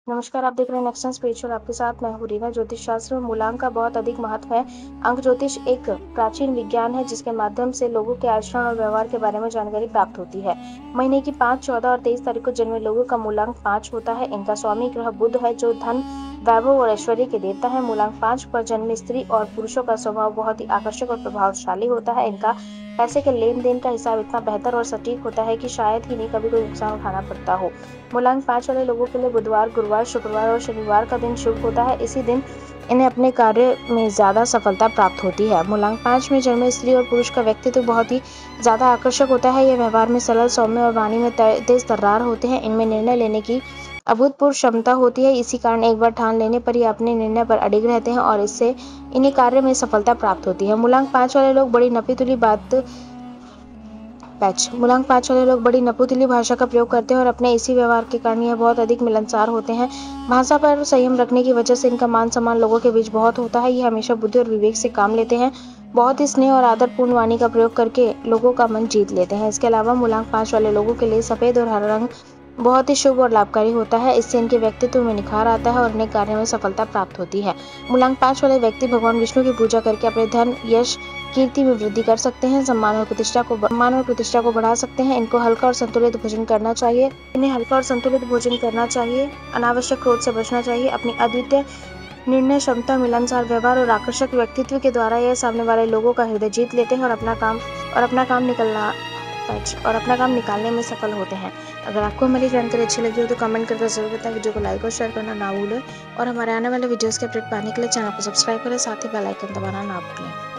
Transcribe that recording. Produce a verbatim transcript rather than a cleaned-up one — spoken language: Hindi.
नमस्कार, आप देख रहे हैं नेक्स्ट स्पिरिचुअल। आपके साथ मैं हूँ रीना। ज्योतिष शास्त्र में मूलांक का बहुत अधिक महत्व है। अंक ज्योतिष एक प्राचीन विज्ञान है जिसके माध्यम से लोगों के आचरण और व्यवहार के बारे में जानकारी प्राप्त होती है। महीने की पाँच, चौदह और तेईस तारीख को जन्मे लोगों का मूलांक पाँच होता है। इनका स्वामी ग्रह बुध है जो धन, वैभव और ऐश्वर्य के देवता है। मूलांक पाँच पर जन्मे स्त्री और पुरुषों का स्वभाव बहुत ही आकर्षक और प्रभावशाली होता है। इनका पैसे के लेन देन का हिसाब इतना बेहतर और सटीक होता है कि शायद ही नहीं कभी कोई नुकसान उठाना पड़ता हो। मूलांक पाँच वाले लोगों के लिए बुधवार, गुरुवार, शुक्रवार और शनिवार का दिन शुभ होता है। इसी दिन इन्हें अपने कार्य में ज्यादा सफलता प्राप्त होती है। मूलांक पाँच में जन्मे स्त्री और पुरुष का व्यक्तित्व बहुत ही ज्यादा आकर्षक होता है। ये व्यवहार में सरल, सौम्य और वाणी में तेज तर्रार होते हैं। इनमें निर्णय लेने की अभूतपूर्व क्षमता होती है। इसी कारण एक बार ठान लेने पर ही अपने निर्णय पर अडिग रहते हैं और इससे इन्हें कार्य में सफलता प्राप्त होती है। मूलांक पाँच वाले लोग बड़ी नपीतुली बात पैच मूलांक पाँच वाले लोग बड़ी नपुतली भाषा का प्रयोग करते हैं और अपने इसी व्यवहार के कारण यह बहुत अधिक मिलनसार होते हैं। भाषा पर संयम रखने की वजह से इनका मान सम्मान लोगों के बीच बहुत होता है। ये हमेशा बुद्धि और विवेक से काम लेते हैं। बहुत ही स्नेह और आदरपूर्ण वाणी का प्रयोग करके लोगों का मन जीत लेते हैं। इसके अलावा मूलांक पाँच वाले लोगों के लिए सफेद और हरा रंग बहुत ही शुभ और लाभकारी होता है। इससे इनके व्यक्तित्व में निखार आता है और अनेक कार्य में सफलता प्राप्त होती है। मूलांक पाँच वाले व्यक्ति भगवान विष्णु की पूजा करके अपने धन, यश, कीर्ति में वृद्धि कर सकते हैं। सम्मान और प्रतिष्ठा को सम्मान और प्रतिष्ठा को बढ़ा सकते हैं। इनको हल्का और संतुलित भोजन करना चाहिए इन्हें हल्का और संतुलित भोजन करना चाहिए। अनावश्यक क्रोध से बचना चाहिए। अपनी अद्वितीय निर्णय क्षमता, मिलनसार व्यवहार और आकर्षक व्यक्तित्व के द्वारा यह सामने वाले लोगों का हृदय जीत लेते हैं और अपना काम और अपना काम निकलना और अपना काम निकालने में सफल होते हैं। अगर आपको हमारी जानकारी अच्छी लगी हो तो कमेंट करके जरूर बताएं। वीडियो को लाइक और शेयर करना ना भूलें और हमारे आने वाले वीडियोस के अपडेट पाने के लिए चैनल को सब्सक्राइब करें, साथ ही बेल आइकन दबाना ना भूलें।